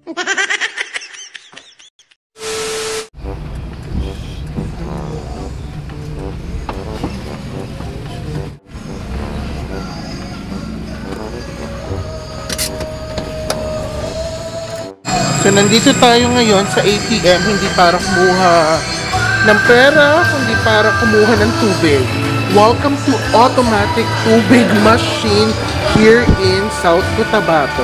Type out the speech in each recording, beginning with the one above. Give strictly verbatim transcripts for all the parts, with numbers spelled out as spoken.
So, nandito tayo ngayon sa A T M, hindi para kumuha ng pera, kundi para kumuha ng tubig. Welcome to automatic tubig machine here in South Cotabato.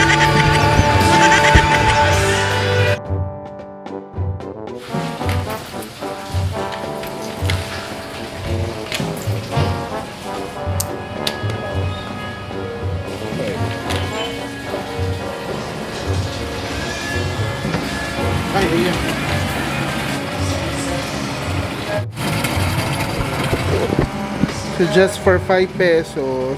Ay, ayan. So just for five pesos.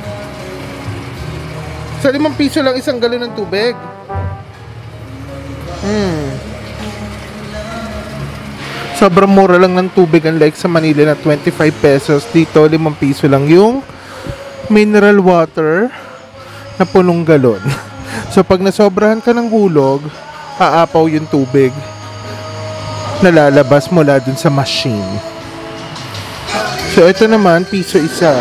Sa limang piso lang isang galon ng tubig. Hmm. Sobrang mura lang ng tubig, unlike sa Manila na twenty-five pesos. Dito limang piso lang yung mineral water na punong galon. So pag nasobrahan ka ng hulog, aapaw yung tubig na lalabas mula dun sa machine. So ito naman, piso isa.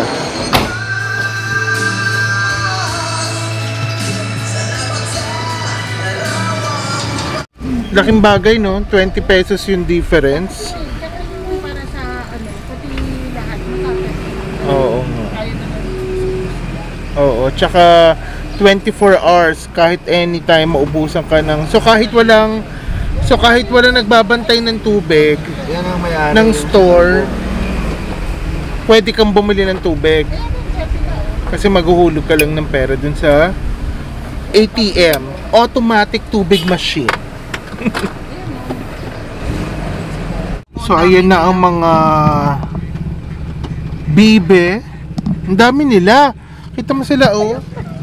Laking bagay, no? twenty pesos yung difference. Para sa ano, pati lahat makakit. Oo. Oo, tsaka twenty-four hours, kahit anytime maubusan ka ng... So kahit walang So kahit walang nagbabantay ng tubig, yan ang may-ari ng store, pwede kang bumili ng tubig. Kasi maghuhulog ka lang ng pera dun sa A T M, automatic tubig machine. So ayan na ang mga bibe. Ang dami nila. Kita mo sila, oh.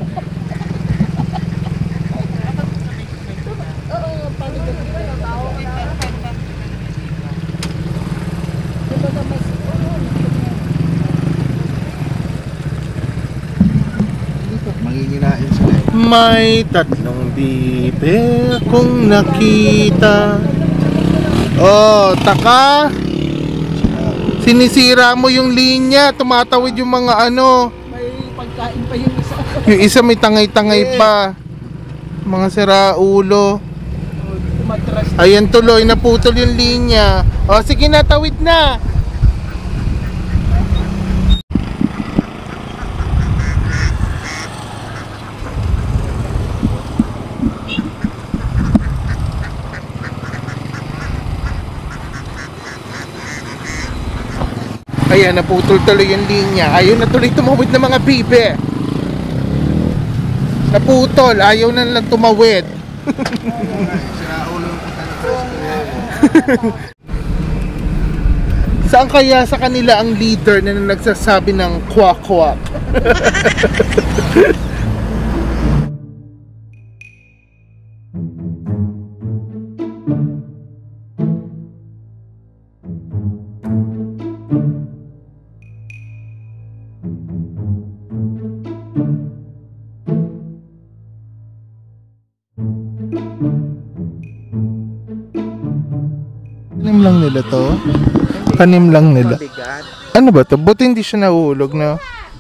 Manginginain sila. May tatlong bibe kung nakita. Oh, taka. Sinisira mo yung linya, tumatawid yung mga ano. May pagkain pa yung isa. Yung isa may tangay-tangay pa. Mga siraulo. Ayan tuloy, naputol yung linya. O sige na, tawid na. Ayan, naputol tuloy yung linya. Ayaw na tuloy tumawid ng mga bibe. Naputol, ayaw na lang tumawid. Saan kaya sa kanila ang leader na nagsasabi ng kwak-kwak? Tanim lang nila to. Tanim lang nila. Ano ba to? Buti hindi siya nahuhulog, no?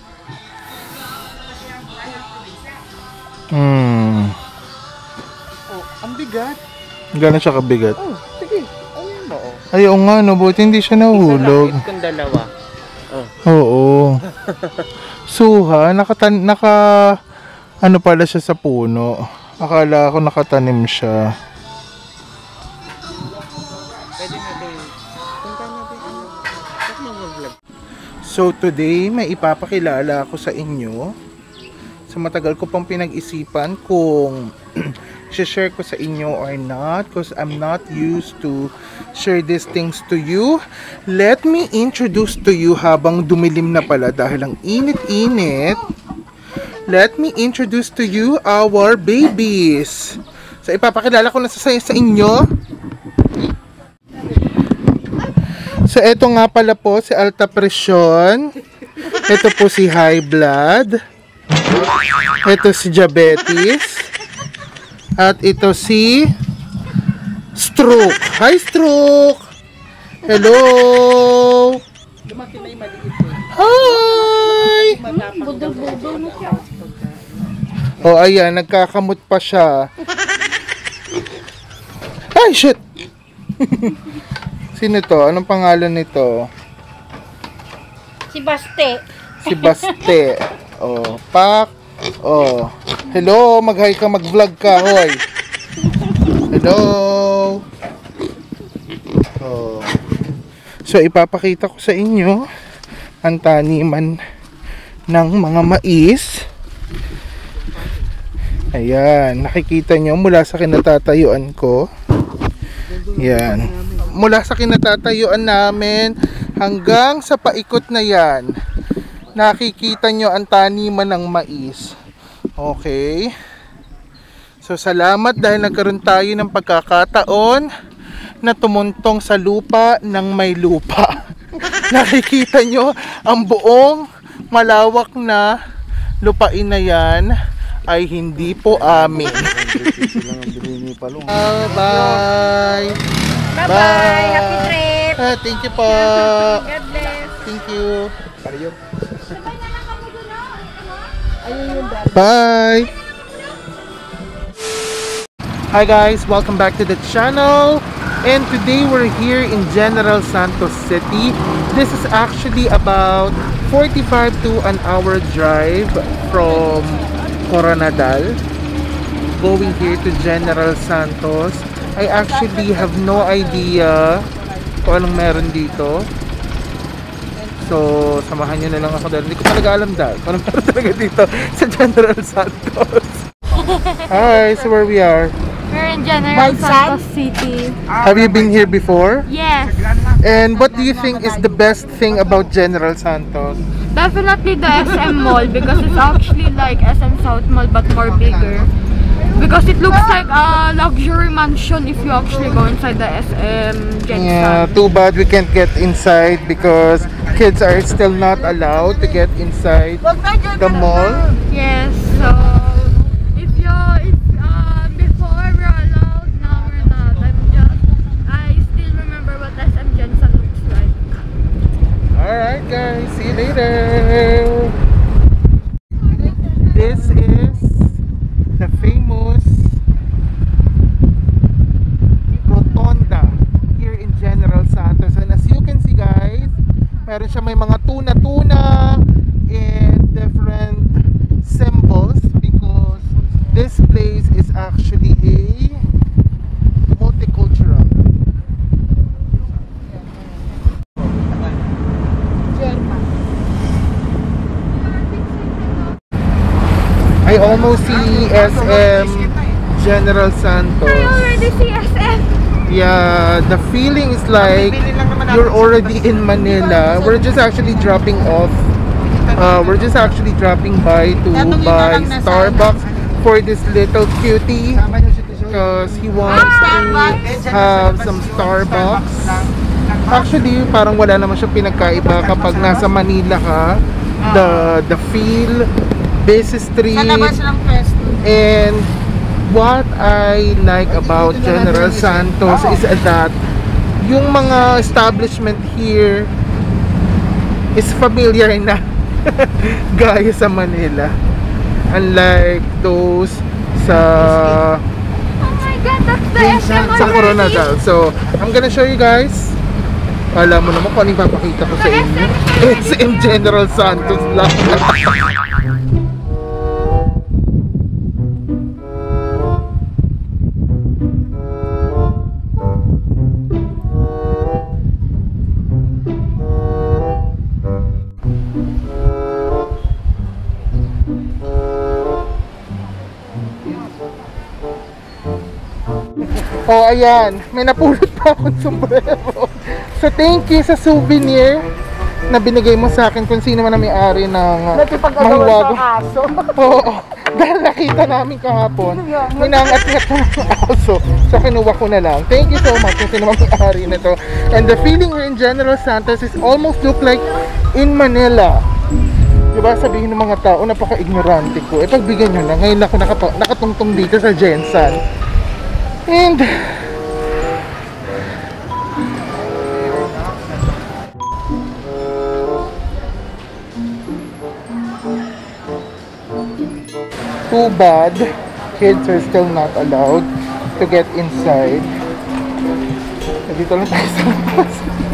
Hmm. Oh, ang bigat. Gano'n siya kabigat? Oh, sige. Ayun mo, oh. Ay, oo nga, no? Buti hindi siya nahuhulog. Isa lang, kung dalawa. Oh. Oo. Suha, nakatan naka ano pala siya sa puno. Akala ko nakatanim siya. Pwede natin. Punta natin. Bakit mag-vlog? So today, may ipapakilala ako sa inyo. Sa matagal ko pang pinag-isipan kung share ko sa inyo or not, because I'm not used to share these things to you. Let me introduce to you habang dumilim na pala dahil ang init-init. Let me introduce to you our babies. So ipapakilala ko na sa, sa inyo. So eto nga pala po si alta presyon. Ito po si high blood. Ito si diabetes. At ito si Stroke. Hi, Stroke! Hello! Lumaki na yung maliit eh. Hi! Budol-budol na siya. Oh, ayan, nagkakamot pa siya. Ay, shit! Sino to? Anong pangalan nito? Si Baste. Si Baste. Oh, Pak. Oh. Hello, mag-hi ka, mag-vlog ka, hoy. Hello. Oh. So, ipapakita ko sa inyo ang taniman ng mga mais. Ayan, nakikita nyo mula sa kinatatayuan ko. Yan. Mula sa kinatatayuan namin hanggang sa paikot na yan. Nakikita nyo ang taniman ng mais. Okay. So, salamat dahil nagkaroon tayo ng pagkakataon na tumuntong sa lupa ng may lupa. Nakikita nyo ang buong malawak na lupain na yan ay hindi po amin. Oh, bye! Bye-bye. Happy trip. Ah, thank you po. God bless. Thank you. Bye! Hi guys, welcome back to the channel. And today we're here in General Santos City. This is actually about forty-five to an hour drive from Coronadal, going here to General Santos. I actually have no idea kung anong meron dito. So, samahan nyo na lang ako dahil hindi ko talaga alam dahil kung anong meron talaga dito sa General Santos. Hi, so where we are? We're in General Santos City. Have you been here before? Yes. And what do you think is the best thing about General Santos? Definitely the S M Mall because it's actually like S M South Mall but more bigger. Because it looks like a luxury mansion if you actually go inside the S M Gen Yeah, too bad we can't get inside because kids are still not allowed to get inside the mall. Yes, so if you if uh, before we're allowed, now we're not. I'm just I still remember what S M Gensan looks like. Alright guys, see you later. This is the famous Rotonda here in General Santos. And as you can see guys, meron siya may mga tuna-tuna and different symbols because this place is actually a multicultural. I almost see S M General Santos. I already see S M. Yeah, the feeling is like you're already in Manila. We're just actually dropping off. Uh, we're just actually dropping by to buy Starbucks for this little cutie because he wants to have some Starbucks. Actually, parang wala naman siya pinagkaiba kapag nasa Manila ka. The the feel, busy street, and what I like about General Santos is that yung mga establishment here is familiar na gaya sa Manila, unlike those sa Oh my God, that's the S M sa already. Coronadal. So I'm gonna show you guys. Alam mo naman kung ano yung papakita ko sa inyo. S M General Santos lang. Oh, ayan. May napulot pa akong sombrero. So, thank you sa souvenir na binigay mo sa akin kung sino man ang may-ari ng mahiwago. Oo. Dahil nakita namin kahapon, minangat-ngat ng aso. So, kinuha ko na lang. Thank you so much kung sino man may-ari na to. And the feeling here in General Santos is almost look like in Manila. Diba sabihin ng mga tao, napaka-ignorante ko. E pagbigyan nyo na, ngayon ako nakatungtong dito sa Gensan. And too bad kids are still not allowed to get inside. Dito lang tayo sa labas.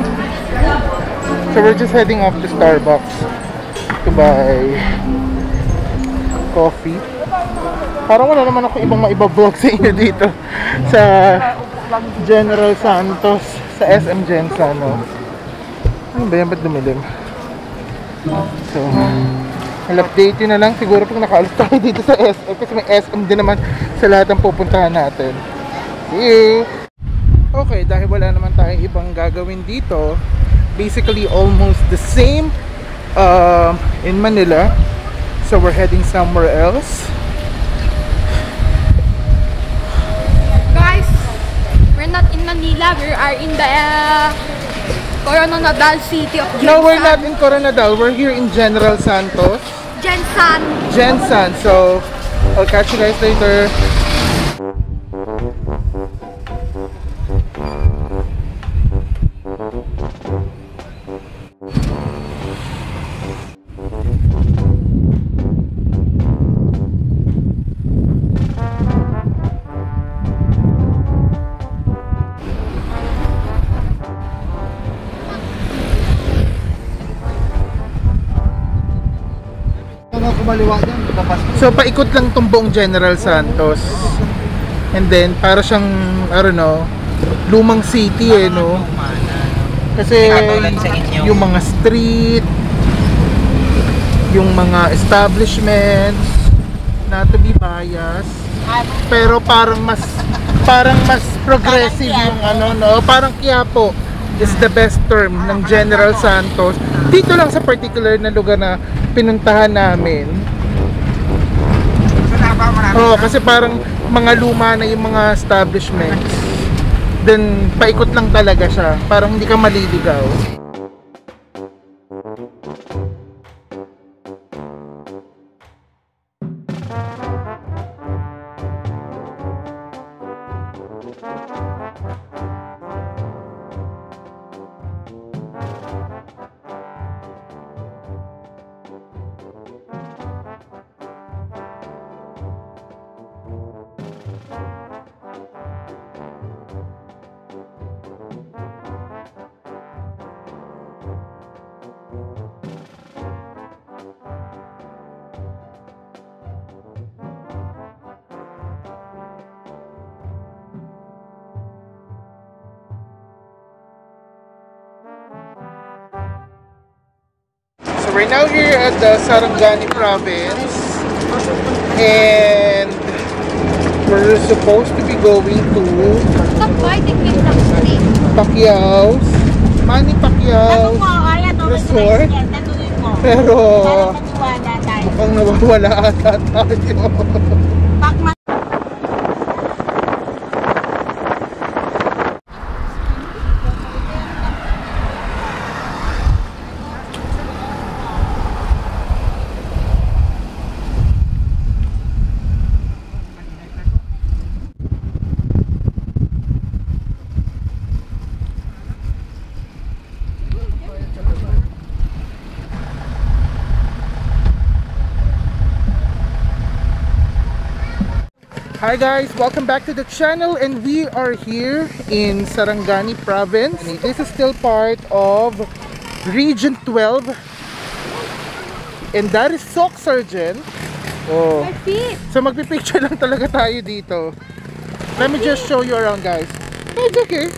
So we're just heading off to Starbucks to buy coffee. Parang wala naman ako ibang maiba-vlog sa inyo dito sa General Santos, sa S M Gensan, no? Ano ba yan? Ba't dumilim? So, I'll update you na lang siguro pag nakaalis tayo dito sa S M kasi may S M din naman sa lahat ng pupuntahan natin. See you! Okay, dahil wala naman tayong ibang gagawin dito, basically almost the same uh, in Manila. So we're heading somewhere else. Guys, we're not in Manila. We are in the uh, Coronadal city of Gensan. No, we're not in Coronadal. We're here in General Santos. Gensan. Gensan. So I'll catch you guys later. So paikot lang tong buong General Santos. And then para siyang, I don't know, lumang city eh, no? Kasi yung mga street, yung mga establishments, not to be biased, pero parang mas parang mas progressive yung ano, no? Parang Quiapo is the best term ng General Santos. Dito lang sa particular na lugar na pinuntahan namin. Oh, kasi parang mga luma na yung mga establishments. Then paikot lang talaga siya. Parang hindi ka maliligaw. So we're now here at the Sarangani province and we're supposed to be going to Pacquiao's, Manny Pacquiao's resort, pero mukhang nawawala ata tayo. Hi guys, welcome back to the channel and we are here in Sarangani province. This is still part of Region twelve and that is Sock Surgeon. Oh. So magpipicture lang talaga tayo dito. Let me just show you around guys. It's okay.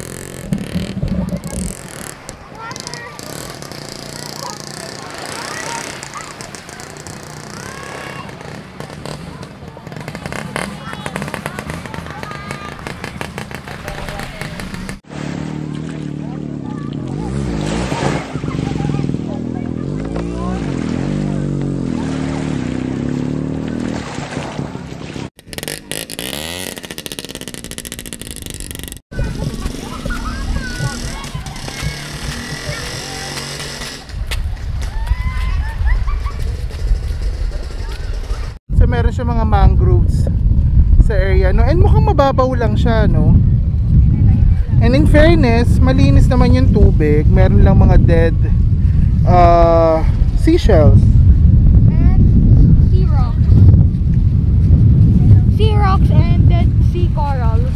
Meron siya mga mangroves sa area, no? And mukhang mababaw lang siya, no? And in fairness, malinis naman yung tubig. Meron lang mga dead uh, seashells. And sea rocks. Sea rocks and dead sea corals.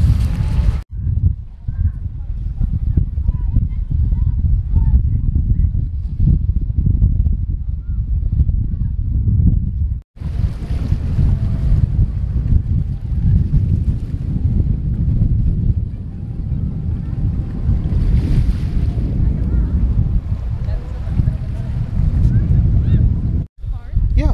Yeah.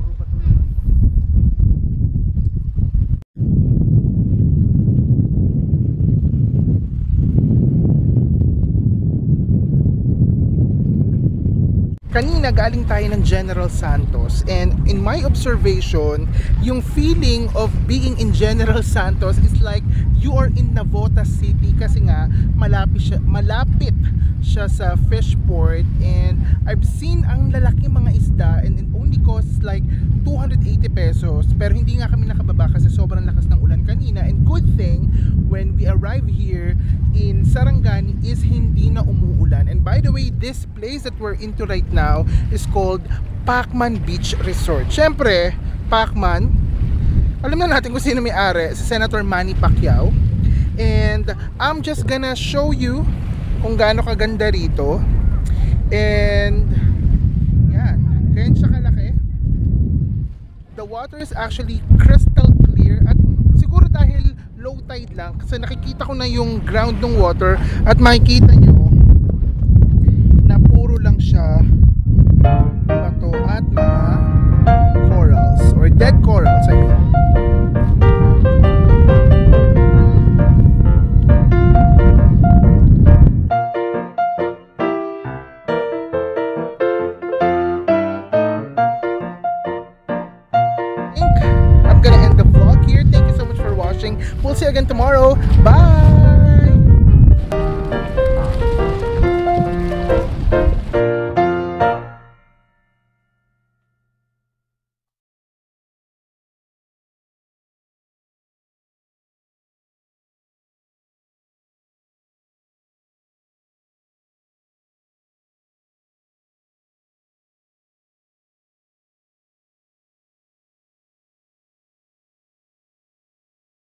Kanina galing tayo ng General Santos, and in my observation, yung feeling of being in General Santos is like you are in Navotas City kasi nga malapit siya, malapit siya sa fish port, and I've seen ang lalaki mga isda, and it only costs like two hundred eighty pesos, pero hindi nga kami nakababa kasi sobrang lakas ng ulan kanina. And good thing when we arrive here in Sarangani is hindi na umuulan. And by the way, this place that we're into right now is called Pacman Beach Resort. Syempre, Pacman, alam na natin kung sino may-ari, si Senator Manny Pacquiao. And I'm just gonna show you kung gaano kaganda rito. And yan, ganyan siya kalaki. The water is actually crystal clear, at siguro dahil low tide lang kasi nakikita ko na yung ground ng water, at makikita nyo na puro lang siya bato at mga corals or dead corals, I mean. I'm gonna end the vlog here. Thank you so much for watching. We'll see you again tomorrow. Bye!